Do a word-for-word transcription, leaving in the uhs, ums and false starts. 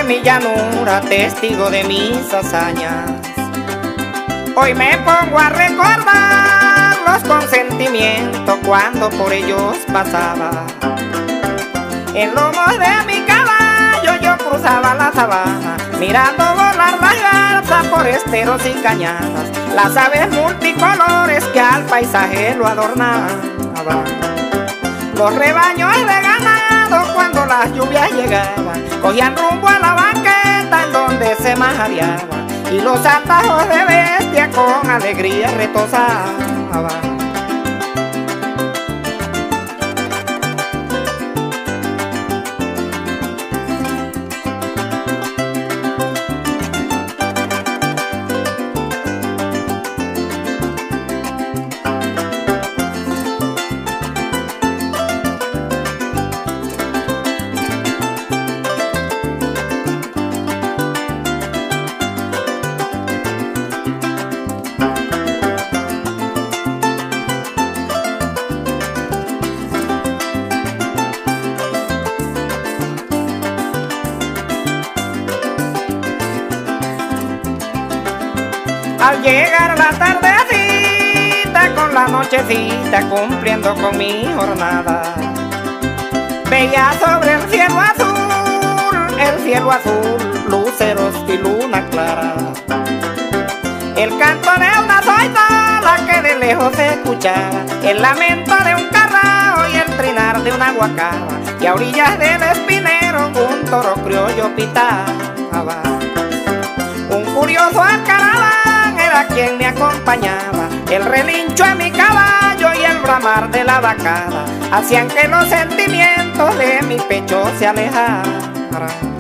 mi llanura, testigo de mis hazañas. Hoy me pongo a recordar los consentimientos cuando por ellos pasaba. En lomos de mi caballo yo cruzaba la sabana, mirando volar las garzas por esteros y cañadas, las aves multicolores que al paisaje lo adornaban. Los rebaños de ganado cuando las lluvias llegaban cogían rumbo a la banqueta en donde se majadeaba, y los atajos de bestia con alegría retozaban. Al llegar la tardecita con la nochecita cumpliendo con mi jornada, veía sobre el cielo azul, el cielo azul, luceros y luna clara. El canto de una zoidola que de lejos se escuchaba, el lamento de un carrao y el trinar de una guacara, y a orillas del espinero un toro criollo pitaba. Un curioso alcaraván era quien me acompañaba, el relincho de mi caballo y el bramar de la vacada hacían que los sentimientos de mi pecho se alejaran.